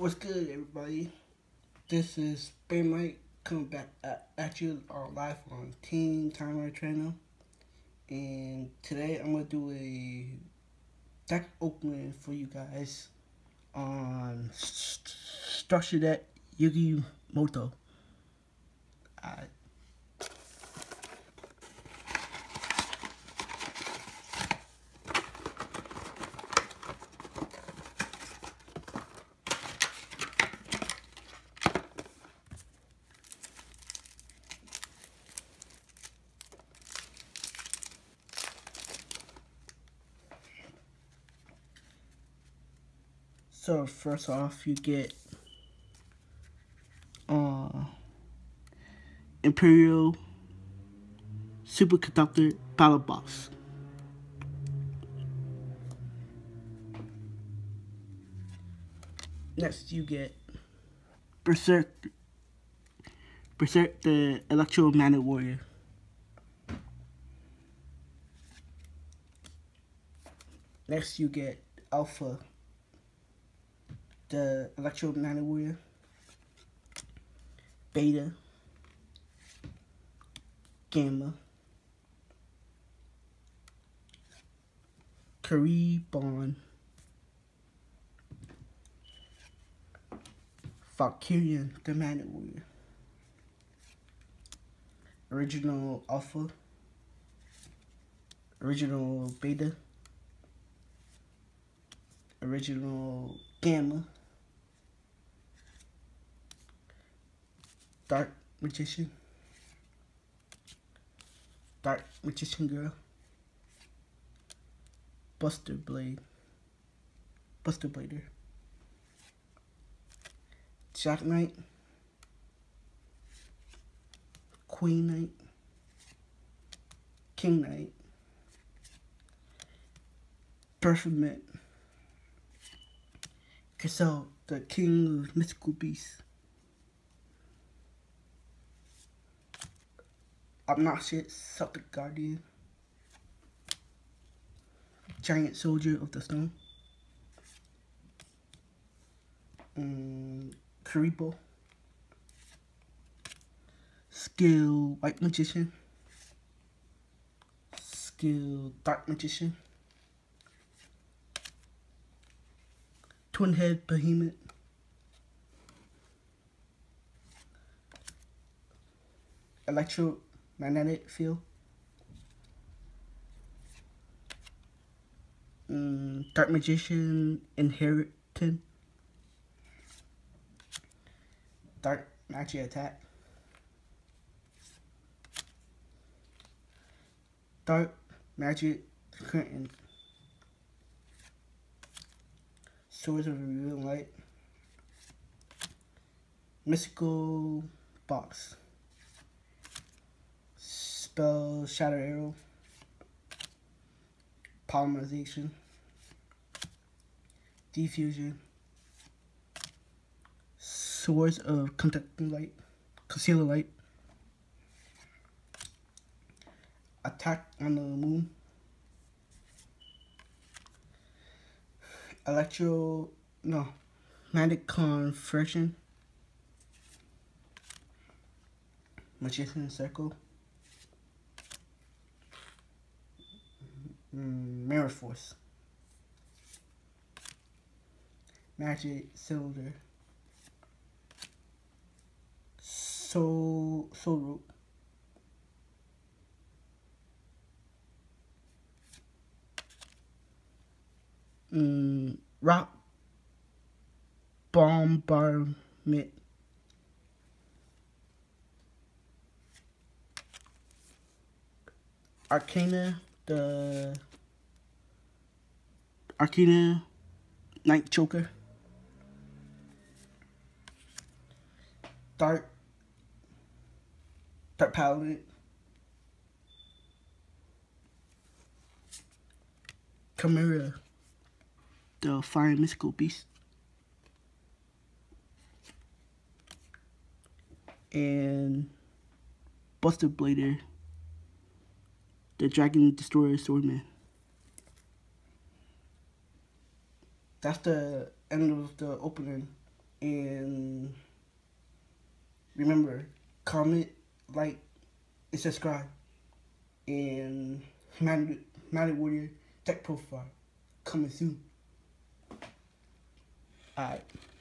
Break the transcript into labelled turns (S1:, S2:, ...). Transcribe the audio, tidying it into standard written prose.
S1: What's good, everybody? This is Bay Mike coming back at you live on Team Timer Channel. And today I'm going to do a deck opening for you guys on Structure Deck Yugi Moto. So first off, you get Imperial Superconductor Battle Box. Next, you get Berserk the Electromagnet Warrior. Next, you get Alpha the Electromagnet Warrior. Beta, Gamma, Bond, Valkyrian the Magnet Warrior. Original Alpha, Original Beta, Original Gamma, Dark Magician Girl, Buster Blader, Jack Knight, Queen Knight, King Knight, Perfect Mint, Cassell, the King of Mythical Beasts, Obnoxious Celtic Guardian, Giant Soldier of the Stone, Karibo, Skill White Magician, Skill Dark Magician, Twin Head Behemoth, Electromagnetic Field, Dark Magician Inherited, Dark Magic Attack, Dark Magic Curtain, Swords of Revealing Light, Mystical Box, Spell Shadow Arrow, Polymerization, Diffusion, Swords of Concealer Light, Attack on the Moon, Magic Conversion, Magician Circle, Mirror Force, Magic Cylinder, Soul Root, Rock Bombardment, Arcana Night Choker, Dark Paladin, Chimera, the Fire Mystical Beast, and Buster Blader, the Dragon Destroyer Swordman. That's the end of the opening. And remember, comment, like, and subscribe. And Magic Warrior Tech Profile coming soon. Alright.